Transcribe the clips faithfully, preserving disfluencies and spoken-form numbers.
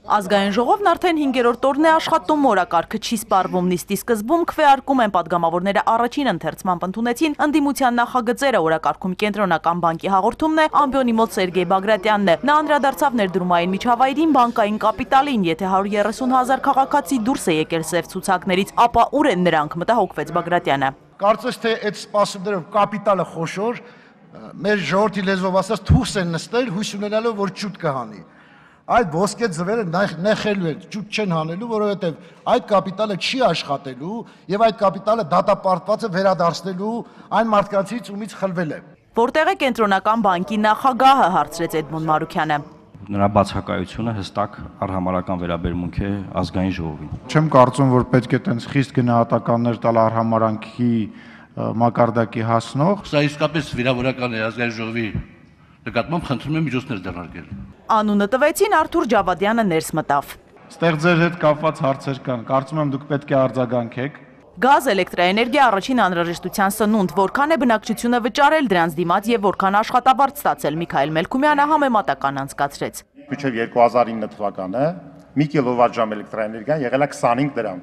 Ազգային ժողովն արդեն հինգերորդ օրն է աշխատում, օրակարգը չի սպառվում, նիստի սկզբում քվեարկում են պատգամավորները առաջին ընթերցմամբ ընդունեցին ընդդիմության նախագծերը, օրակարգում կենտրոնական բանկի հաղորդումն է, ամբիոնի մոտ Սերգեյ Բագրատյանն է։ Նա անդրադարձավ ներդրումային միջավայրին, բանկային կապիտալին, եթե հարյուր երեսուն հազար քաղաքացի դուրս է եկել սև ցուցակներից, ապա ուր են նրանք, մտահոգվեց Բագրատյանը։ Կարծես թե այդ սպասումներով կապիտալը խոշոր, մեր ժողովրդի լեզվով ասած թուս են նստել, հույս ունենալով, որ ճուտ կհանի։ Այդ ոսկե ձվերը նեխելու են, ճուտ չեն հանելու, որովհետև այդ կապիտալը չի աշխատելու եւ այդ կապիտալը դատապարտված է վերադարձնելու այն մարդկանցից, ումից խլվել է։ Որտեղ է կենտրոնական բանկի նախագահը, հարցրեց Էդմոն Մարուքյանը։ Նրա բացակայությունը հստակ արհամարհական վերաբերմունք է ազգային ժողովին։ Չեմ կարծում, որ պետք է տենց խիստ գնահատականներ տալ արհամարհանքի մակարդակի հասնող։ Սա իսկապես վիրավորական է ազգային ժողովի նկատմամբ, խնդրում եմ միջոցներ ձեռնարկել։ Անունը տվեցին, Արթուր Ջավադյանը ներս մտավ։ Ստեղ ձեր հետ կապված հարցեր կան, կարծում եմ դուք պետք է արձագանքեք։ Գազ, էլեկտրաէներգիա առաջին անհրաժեշտության սնունդ, որքան է բնակչությունը վճարել դրանց դիմաց եւ որքան աշխատավարձ ստացել, Միքայել Մելքումյանը համեմատական անցկացրեց։ Մինչև երկու հազար ինը թվականը մի կիլովատժամ էլեկտրաէներգիան եղել է քսանհինգ դրամ։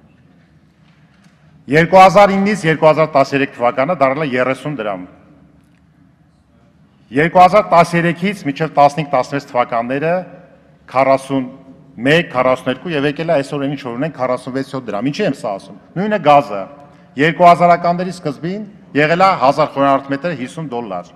երկու հազար ինից երկու հազար տասներեք թվականը դառել է երեսուն դրամ։ երկու հազար տասներեքից մինչև տասնհինգ տասնվեց թվականները քառասունմեկ քառասուներկու եւ եկել է այսօր ինչ որ ունենք քառասունվեց դրամ։ Ինչի եմ սա ասում։ Նույնը գազը երկու հազարականների սկզբին եղել է հազար խորանարդ մետր հիսուն դոլար։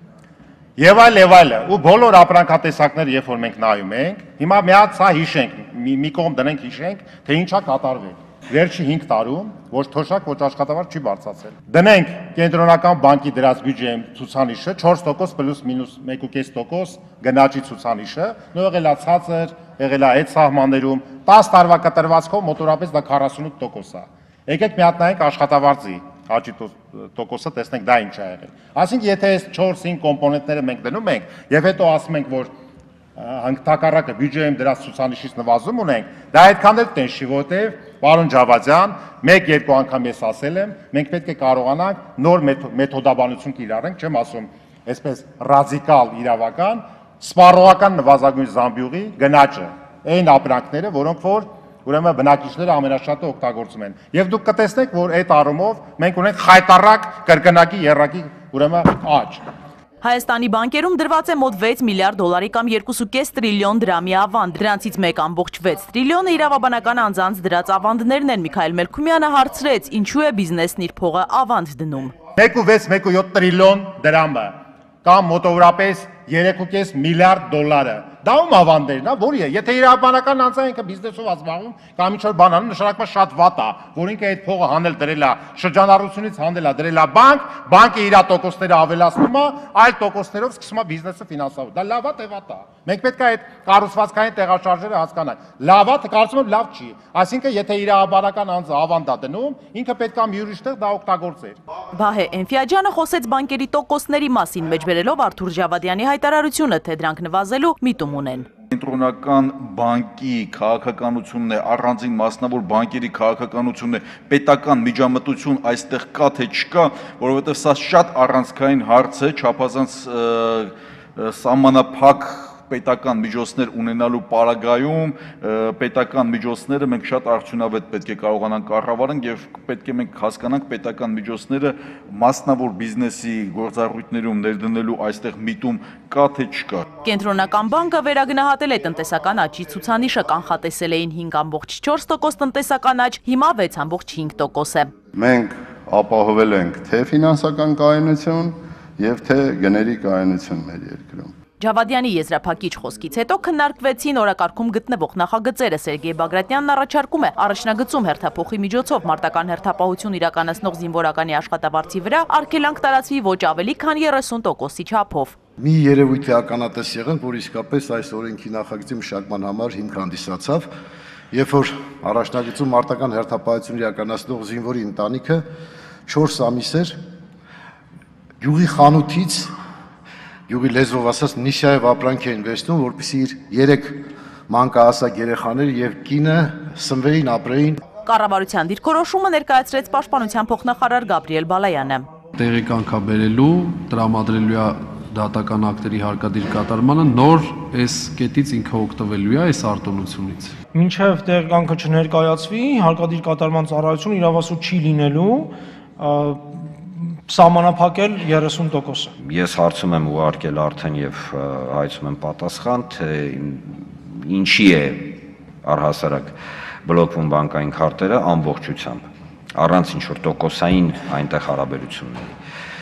Եվ այլ եւ այլը, ու բոլոր ապրանքատեսակները, երբ որ մենք նայում ենք, հիմա մի հատ սա հիշենք, մի, մի կողմ դնենք հիշենք, թե ինչա կատարվել։ Վերջի հինգ տարում ոչ թոշակ, ոչ աշխատավարձ չի բարձրացել։ Դնենք կենտրոնական բանկի դրած բյուջեի ցուցանիշը չորս տոկոս պլյուս մինուս մեկ ու կես տոկոս գնաճի ցուցանիշը, նո եղել է ցածր, եղել է այդ սահմաններում, տասը տարվա կտրվածքով մոտորապես դա քառասունութ տոկոս է։ Եկեք մի հատ նայենք աշխատավարձի աճի տոկոսը, տեսնենք դա ինչ է եղել։ Այսինքն եթե այս չորս-հինգ կոմպոնենտները մենք դնում ենք եւ հետո ասում ենք, որ հանգտակառակը բյուջեում դրած ցուցանիշից նվազում ունենք, դա այդքան էլ տենց չի, որտեվ պարոն Ջավադյան, մեկ-երկու անգամ ես ասել եմ, մենք պետք է կարողանանք նոր մեթոդաբանություն կիրառենք, չեմ ասում, այսպես ռադիկալ իրավական, սպառողական նվազագույն զամբյուղի գնաճը, այն ապրանքները, որոնք որ ուրեմն բնակիչները ամենաշատը օգտագործում են։ Եվ դուք կտեսնեք, որ այդ առումով մենք ունենք խայտառակ կրկնակի եռակի ուրեմն աճ։ Հայաստանի բանկերում դրված է մոտ վեց միլիարդ դոլարի կամ երկու կես տրիլիոն դրամի ավանդ, դրանցից մեկ ամբողջ վեց տրիլիոնը իրավաբանական անձանց դրած ավանդներն են։ Միքայել Մելքումյանը հարցրեց, ինչու է բիզնեսն իր փողը ավանդ դնում։ մեկ ու վեց մեկ ու յոթ տրիլիոն դրամը կամ մոտավորապես երեք ու կես միլիարդ դոլարը։ Դա ում ավանդերն է, որի է։ Եթե իրավաբանական անձը ինքը բիզնեսով ազբաղում կամ ինչ որ բան անում, նշանակում է շատ վատ է, որ ինքը այդ փողը հանել դրել է շրջանառությունից հանել է դրել է բանկ, բանկը իր տոկոսները ավելացնում է, այլ տոկոսներով սկսում է բիզնեսը ֆինանսավորել։ Դա լավ է, թե վատ է։ Մենք պետք է այդ կառուցվածքային տեղաշարժերը հասկանանք։ Լավ է, թե կարծում եմ լավ չի։ Այսինքն եթե իրավաբանական անձը ավանդ է դնում, ինքը պետք է մի ուրիշ տեղ դա օգտագործեր։ Վահե Էնֆիաջյանը խոսեց բանկերի տոկոսների մասին, մեջբերելով Արթուր Ջավադյանի հայտարարությունը, թե դրանք նվազելու միտում ունեն։ Կենտրոնական բանկի քաղաքականությունն է, առանձին մասնավոր բանկերի քաղաքականությունն է, պետական միջամտություն այստեղ կա թե չկա, որովհետև սա շատ առանցքային հարց է, չափազանց սահմանափակ պետական միջոցներ ունենալու պարագայում, պետական միջոցները մենք շատ արդյունավետ պետք է կարողանանք կառավարենք եւ պետք է մենք հասկանանք պետական միջոցները մասնավոր բիզնեսի գործառույթներում ներդնելու այստեղ միտում կա թե չկա։ Կենտրոնական բանկը վերագնահատել է տնտեսական աճի ցուցանիշը, կանխատեսել էին հինգ ամբողջ չորս տոկոս տնտեսական աճ, հիմա վեց ամբողջ հինգ տոկոս է։ Մենք ապահովել ենք թե ֆինանսական կայունություն եւ թե գների կայունություն մեր երկրում։ Ջավադյանի եզրափակիչ խոսքից հետո քննարկվեցին օրակարգում գտնվող նախագծերը։ Սերգեյ Բագրատյանն առաջարկում է առաջնագծում հերթափոխի միջոցով մարտական հերթապահություն իրականացնող զինվորականի աշխատավարձի վրա արգելանք տարածվի ոչ ավելի քան երեսուն տոկոսի չափով։ Մի երևույթի ականատես եղանք, որ իսկապես այս օրենքի նախագծի մշակման համար հիմք հանդիսացավ, երբ որ առաջնագծում մարտական հերթապահություն իրականացնող զինվորի ընտանիքը չորս ամիս էր գյուղի խանութից Յուղի լեզվով ասած նիշայով ապրանք էին վերցնում, որպեսզի իր երեք մանկահասակ երեխաները եւ կինը սնվեին, ապրեին։ Կառավարության դիրքորոշումը ներկայացրեց Պաշտպանության փոխնախարար Գաբրիել Բալայանը։ Տեղի կանքաբերելու, տրամադրելու դատական ակտերի հարկադիր կատարմանը նոր այս կետից ինքը օգտվելու է այս արտոնությունից։ Մինչև տեղեկանքը չներկայացվի, հարկադիր կատարման ծառայությունը իրավասու չի լինելու սահմանափակել երեսուն տոկոսը։ Ես հարցում եմ ուղարկել արդեն եւ հայցում եմ պատասխան, թե ինչի է առհասարակ բլոկվում բանկային քարտերը ամբողջությամբ, առանց ինչ-որ տոկոսային այնտեղ հարաբերությունների։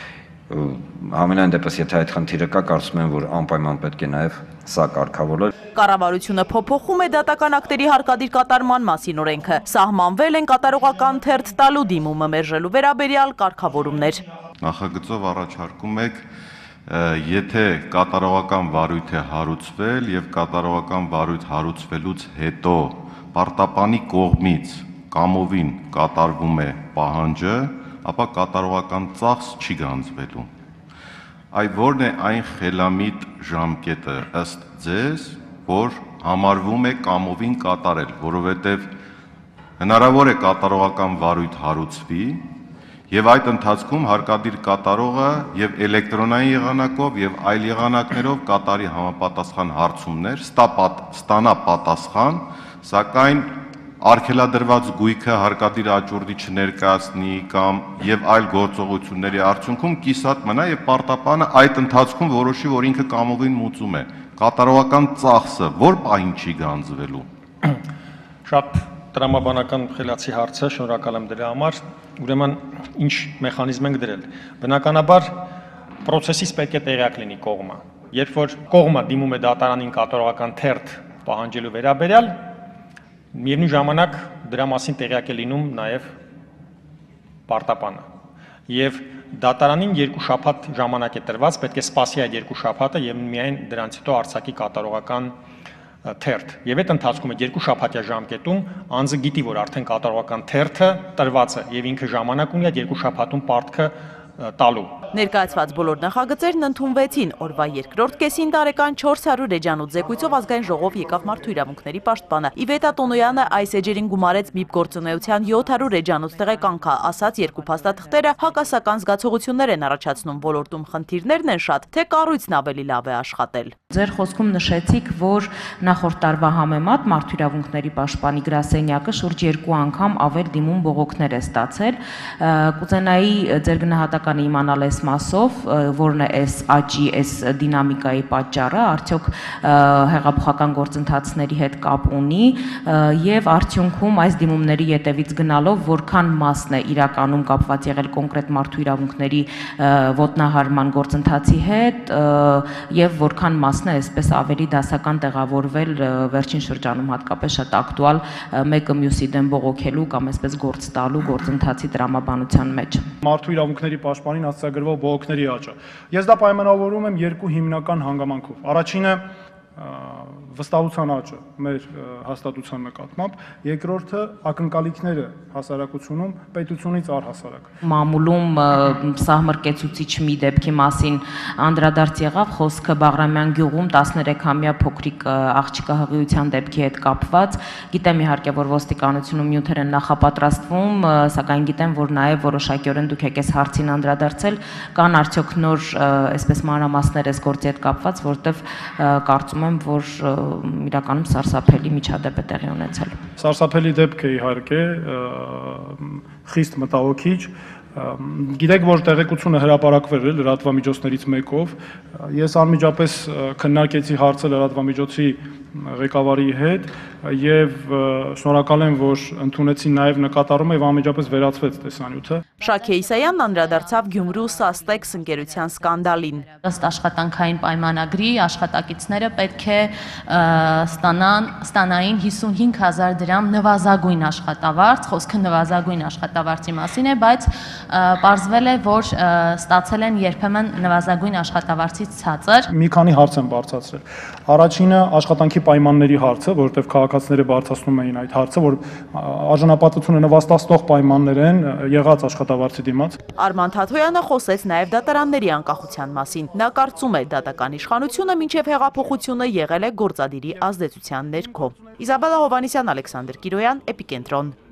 Համենայն դեպս, եթե այդ խնդիրը կա, կարծում եմ, որ անպայման պետք է նաև սա կարգավորել։ Կառավարությունը փոփոխում է դատական ակտերի հարկադիր կատարման մասին օրենքը։ Սահմանվել են կատարողական թերթ տալու դիմումը մերժելու վերաբերյալ կարգավորումներ։ Նախագծով առաջարկում եք, եթե կատարողական վարույթ է հարուցվել եւ կատարողական վարույթ հարուցվելուց հետո պարտապանի կողմից կամովին կատարվում է պահանջը, ապա կատարողական ծախս չի գանձվելու։ Այ որն է այն խելամիտ ժամկետը ըստ ձեզ, որ համարվում է կամովին կատարել, որովհետև հնարավոր է կատարողական վարույթ հարուցվի եւ այդ ընթացքում հարկադիր կատարողը եւ էլեկտրոնային եղանակով եւ այլ եղանակներով կատարի համապատասխան հարցումներ, ստանա պատասխան, սակայն արգելադրված գույքը հարկադիր աճուրդի չներկայացնի կամ եւ այլ գործողությունների արդյունքում կիսատ մնա եւ պարտապանը այդ ընթացքում որոշի, որ ինքը կամովին մուծում է։ Կատարողական ծախսը որ պահին չի գանձվելու։ Շատ տրամաբանական խելացի հարց է, շնորհակալ եմ դրա համար։ Ուրեմն ինչ մեխանիզմ ենք դրել։ Բնականաբար process-ից պետք է տեղյակ լինի կողմը։ Երբ որ կողմը դիմում է դատարանին կատարողական թերթ պահանջելու վերաբերյալ, միևնույն ժամանակ դրա մասին տեղյակ է լինում նաև պարտապանը։ Եվ դատարանին երկու շաբաթ ժամանակ է տրված, պետք է սպասի այդ երկու շաբաթը եւ միայն դրանից հետո արձակի կատարողական թերթ։ Եվ այդ ընթացքում այդ երկու շաբաթյա ժամկետում անձը գիտի, որ արդեն կատարողական թերթը տրված է եւ ինքը ժամանակ ունի այդ երկու շաբաթում պարտքը տալու։ Ներկայացված բոլոր նախագծերն ընդունվեցին։ Օրվա երկրորդ կեսին տարեկան չորս հարյուր էջանոց զեկույցով ազգային ժողով եկավ Մարդու իրավունքների պաշտպանը։ Իվետա Տոնոյանը այս էջերին գումարեց բիպ գործունեության յոթ հարյուր էջանոց տեղեկանքա, ասաց երկու փաստաթղթերը հակասական զգացողություններ են առաջացնում, ոլորտում խնդիրներն են շատ, թե կառույցն ավելի լավ է աշխատել։ Ձեր խոսքում նշեցիք, որ նախորդ տարվա համեմատ Մարդու իրավունքների պաշտպանի գրասենյակը շուրջ երկու անգամ ավել դիմում բողոքներ է ստացել։ Կուզենայի ձեր գնահատականը իմանալ այս մասով, որն է այս աճի, այս դինամիկայի պատճառը, արդյոք հեղափոխական գործընթացների հետ կապ ունի եւ արդյունքում այս դիմումների ետևից գնալով որքան մասն է իրականում կապված եղել կոնկրետ մարդու իրավունքների ոտնահարման գործընթացի հետ եւ որքան մասն է այսպես ավելի դասական տեղավորվել վերջին շրջանում հատկապես շատ ակտուալ մեկը մյուսի դեմ բողոքելու կամ այսպես գործ տալու գործընթացի տրամաբանության մեջ։ Մարդու իրավունքների պաշտպանին արձակագրվող բողոքների աճը։ Ես դա պայմանավորում եմ երկու հիմնական հանգամանքով։ Առաջինը վստահության աճը մեր հաստատության նկատմամբ, երկրորդը ակնկալիքները հասարակությունում պետությունից առհասարակ։ Մամուլում սահմռկեցուցիչ մի դեպքի մասին անդրադարձ եղավ խոսքը Բաղրամյան գյուղում տասներեքամյա փոքրիկ աղջկա հղիության դեպքի հետ կապված։ Գիտեմ իհարկե, որ ոստիկանությունում նյութեր են նախապատրաստվում, սակայն գիտեմ, որ նաև որոշակիորեն դուք եք այս հարցին անդրադարձել, կան արդյոք նոր այսպես մանրամասներ այս գործի հետ կապված, որտեղ կարծում եմ, որ իրականում սարսափելի միջադեպ է տեղի ունեցել։ Սարսափելի դեպք է իհարկե, խիստ մտահոգիչ։ Գիտեք, որ տեղեկությունը հրապարակվել է լրատվամիջոցներից մեկով։ Ես անմիջապես քննարկեցի հարցը լրատվամիջոցի ղեկավարի հետ եւ շնորհակալ եմ, որ ընդունեցին նաեւ նկատառումը եւ անմիջապես վերացվեց տեսանյութը։ Շաքե Իսայանն անդրադարձավ Գյումրու Սաստեքս ընկերության սկանդալին։ Ըստ աշխատանքային պայմանագրի աշխատակիցները պետք է ստանան ստանային հիսունհինգ հազար դրամ նվազագույն աշխատավարձ, խոսքը նվազագույն աշխատավարձի մասին է, բայց պարզվել է, որ ստացել են երբեմն նվազագույն աշխատավարձից ցածր։ Մի քանի հարց եմ բարձրացրել։ Առաջինը աշխատանքի պայմանների հարցը, որովհետև քաղաքացիները բարձրացնում էին այդ հարցը, որ արժանապատվությունը նվաստացնող պայմաններ են եղած աշխատավարձի դիմաց։ Արման Թաթոյանը խոսեց նաև դատարանների անկախության մասին։ Նա կարծում է, դատական իշխանությունը մինչև հեղափոխությունը եղել է գործադիրի ազդեցության ներքո։ Իզաբելլա Հովհաննիսյան, Ալեքսանդր Կիրոյան, Էպիկենտրոն։